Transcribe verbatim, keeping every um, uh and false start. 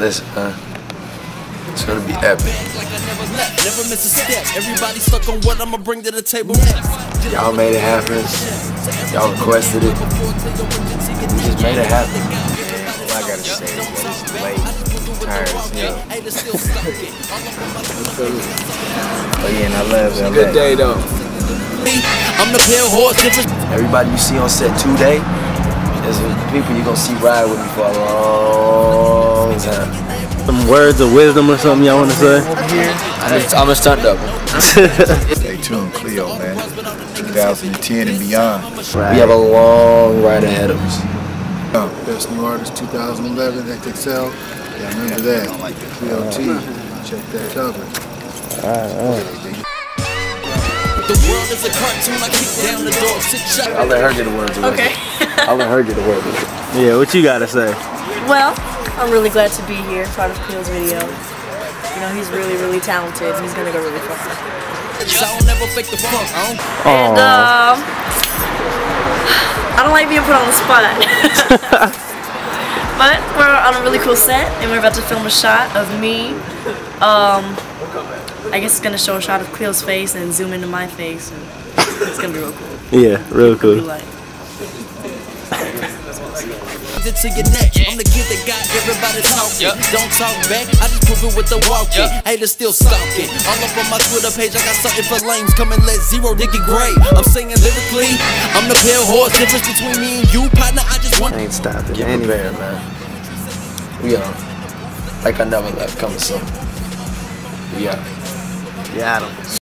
Listen, man. It's gonna be epic. Never miss a step. Everybody stuck on what I'ma bring to the table. Y'all made it happen. Y'all requested it. We just made it happen. All I gotta say is that it's late, tired as hell. Oh yeah, and I love L A. Good day though. I'm the pale horse. Everybody you see on set today is people you gonna see ride with me for a long time. Some words of wisdom or something y'all want to say? I'm a stunt double. Stay tuned, Cleo, man. twenty ten and beyond. Right. We have a long ride ahead of us. Best New Artist two thousand eleven, X X L. Yeah, remember that. Cleo T. Check that cover. Alright, The world is a cartoon. I kick down the door. Sit shut. I'll let her get the words. Okay. I'll let her get the words. Yeah, what you gotta say? Well, I'm really glad to be here, part of Cleo's video. You know, he's really, really talented. He's gonna go really far. So I don't never fake the funk. I don't. And um, I don't like being put on the spot. But we're on a really cool set, and we're about to film a shot of me. Um, I guess it's gonna show a shot of Cleo's face and zoom into my face. And it's gonna be real cool. Yeah, real cool. To your neck. I'm the kid that got everybody talking. Yep. Don't talk back, I just prove it with the walking. Yep. Haters still stalking. All up on my Twitter page, I got something for lames. Come and let zero dig it gray. I'm singing lyrically. I'm the pale horse. Difference between me and you, partner. I just want. I ain't stopping. Get prepared, man. We are like I never left. Coming soon. We are. Yeah, I don't.